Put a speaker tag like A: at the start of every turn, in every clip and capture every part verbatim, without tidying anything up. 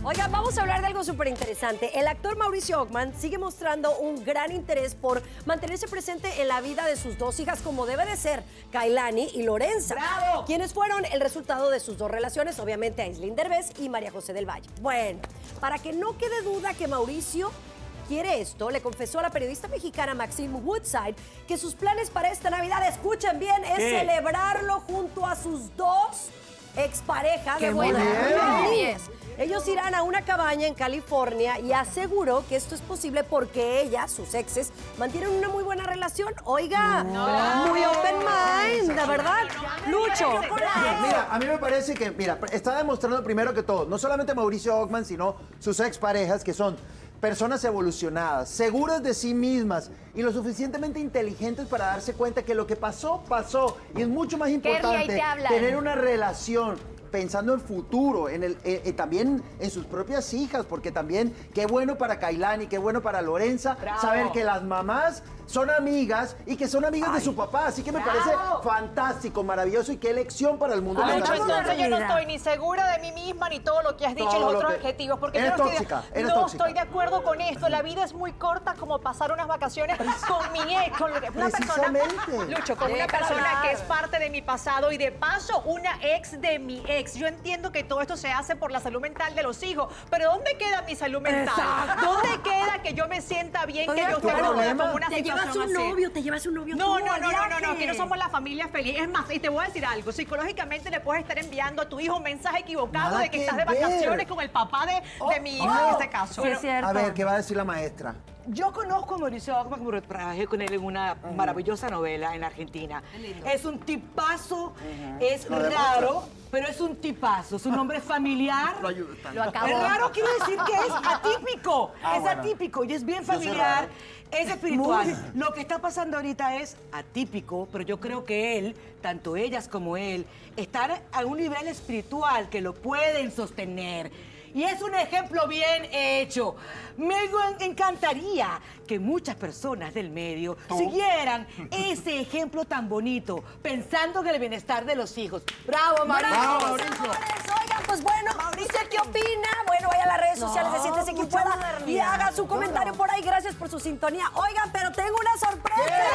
A: Oigan, vamos a hablar de algo súper interesante. El actor Mauricio Ockman sigue mostrando un gran interés por mantenerse presente en la vida de sus dos hijas, como debe de ser, Kailani y Lorenza.
B: ¡Bravo!
A: Quienes fueron el resultado de sus dos relaciones, obviamente Aislinn Derbez y María José del Valle. Bueno, para que no quede duda que Mauricio quiere esto, le confesó a la periodista mexicana Maxine Woodside que sus planes para esta Navidad, escuchen bien, es
B: ¿Qué?
A: celebrarlo junto a sus dos exparejas.
C: ¡Qué
A: de
C: bueno!
A: boda.
C: Muy bien.
A: Ellos irán a una cabaña en California y aseguró que esto es posible porque ellas, sus exes, mantienen una muy buena relación. Oiga,
C: no.
A: muy open mind, de verdad. Lucho.
D: Mira, a mí me parece que, mira, está demostrando primero que todo, no solamente Mauricio Ockman, sino sus exparejas, que son personas evolucionadas, seguras de sí mismas y lo suficientemente inteligentes para darse cuenta que lo que pasó, pasó. Y es mucho más importante
C: te hablan.
D: tener una relación pensando en futuro, en el, eh, eh, también en sus propias hijas, porque también qué bueno para Kailani, qué bueno para Lorenza,
B: Bravo.
D: saber que las mamás son amigas y que son amigas
B: Ay.
D: de su papá. Así que me
B: Bravo.
D: parece fantástico, maravilloso y qué elección para el mundo.
B: Ay,
D: de
B: Lucho,
D: la Navidad.
B: entonces yo no estoy ni segura de mí misma ni todo lo que has dicho
D: Todo
B: y los
D: lo
B: otros
D: que-
B: adjetivos, porque
D: Eres
B: yo no,
D: tóxica,
B: estoy, de,
D: eres
B: no
D: tóxica.
B: estoy de acuerdo con esto. La vida es muy corta como pasar unas vacaciones con mi ex, con una persona,
D: Precisamente.
B: Lucho, con una
A: Déjala
B: persona
A: hablar.
B: que es parte de mi pasado y de paso una ex de mi ex. Yo entiendo que todo esto se hace por la salud mental de los hijos, pero ¿dónde queda mi salud mental?
A: Exacto.
B: ¿Dónde queda que yo me sienta bien, que yo
D: ¿Tu
B: esté cómoda
D: problema?
B: con una
A: Te
B: situación
A: llevas un
B: así?
A: novio, te llevas un novio.
B: No,
A: tú
B: no,
A: al
B: no, no, no, no,
A: viaje.
B: que no somos la familia feliz. Es más, y te voy a decir algo, psicológicamente le puedes estar enviando a tu hijo un mensaje equivocado
D: Nada
B: de que,
D: que
B: estás de
D: ver.
B: vacaciones con el papá de, de mi hija en este caso.
C: Sí, es cierto.
D: A ver, ¿qué va a decir la maestra?
E: Yo conozco a Mauricio Ockman, porque trabajé con él en una maravillosa novela en Argentina. Es un tipazo, es
D: Lo
E: raro, pero es un tipazo. Su nombre es familiar.
D: Lo ayudo tanto.
C: Lo acabo.
E: Es raro, quiero decir que es atípico.
D: Ah,
E: es
D: bueno.
E: atípico y es bien
D: soy
E: familiar.
D: raro.
E: Es espiritual. Lo que está pasando ahorita es atípico, pero yo creo que él, tanto ellas como él, están a un nivel espiritual que lo pueden sostener. Y es un ejemplo bien hecho. Me en- encantaría que muchas personas del medio siguieran ese ejemplo tan bonito, pensando en el bienestar de los hijos. ¡Bravo, Mauricio!
D: ¡Bravo,
A: Bravo,
D: Mauricio!
A: señores. Oigan, pues bueno, ¿usted qué opina? Bueno, vaya a las redes sociales de Siéntese Quien
E: mucha
A: Pueda y
E: modernidad.
A: haga su comentario por ahí. Gracias por su sintonía. Oigan, pero tengo una sorpresa.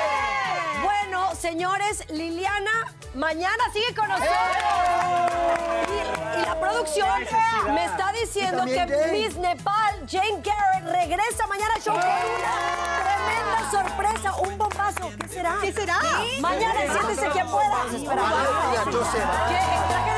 A: Bueno, señores, Liliana mañana sigue con nosotros. Y, y la producción me está diciendo
D: Y
A: que
D: también Jane.
A: Miss Nepal, Jane Garrett, regresa mañana al show con una tremenda sorpresa, un bombazo. ¿Qué será?
B: ¿Qué será?
A: Mañana en Siéntese Quien Pueda.
D: Valeria, yo sé.
A: ¿Qué? ¿Traje